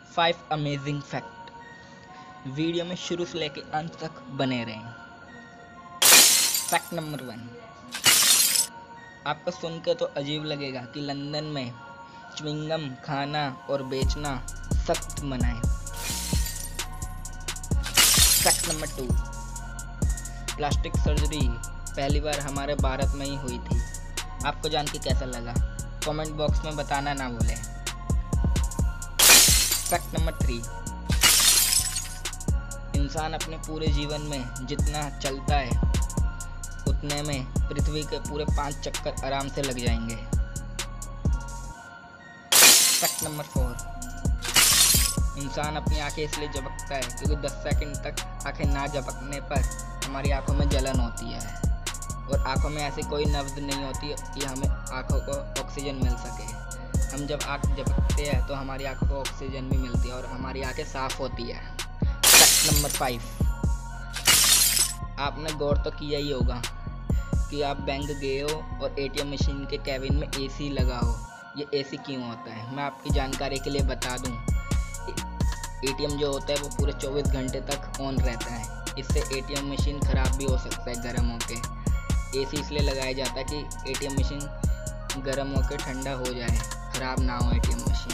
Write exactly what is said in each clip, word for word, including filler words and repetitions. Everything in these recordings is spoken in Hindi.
Five amazing fact. वीडियो में शुरू से लेके अंत तक बने रहें। फैक्ट नंबर वन, आपको सुनकर तो अजीब लगेगा कि लंदन में च्युइंगम खाना और बेचना सख्त मना है। Fact number two, plastic surgery पहली बार हमारे भारत में ही हुई थी। आपको जान के कैसा लगा? कमेंट बॉक्स में बताना ना भूलें। फैक्ट नंबर थ्री, इंसान अपने पूरे जीवन में जितना चलता है उतने में पृथ्वी के पूरे पांच चक्कर आराम से लग जाएंगे। फैक्ट नंबर फोर, इंसान अपनी आंखें इसलिए झपकता है क्योंकि दस सेकंड तक आंखें ना झपकने पर हमारी आंखों में जलन होती है और आंखों में ऐसी कोई नब्ज नहीं होती कि हमें आंखों को ऑक्सीजन मिल सके। हम जब आंख झपकते हैं तो हमारी आंखों को ऑक्सीजन भी मिलती है और हमारी आंखें साफ होती है। फैक्ट नंबर फाइव, आपने गौर तो किया ही होगा कि आप बैंक गए हो और एटीएम मशीन के कैबिन में एसी लगा हो। ये एसी क्यों होता है? मैं आपकी जानकारी के लिए बता दूं, एटीएम जो होता है वो पूरे चौबीस घंटे तक ऑन रहता है। इससे एटीएम मशीन ख़राब भी हो सकता है गर्म होके। एसी इसलिए लगाया जाता है कि एटीएम मशीन गर्म होकर ठंडा हो जाए, ख़राब ना हो एटीएम मशीन।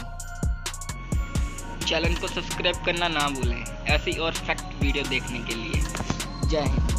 चैनल को सब्सक्राइब करना ना भूलें ऐसी और फैक्ट वीडियो देखने के लिए। जय हिंद।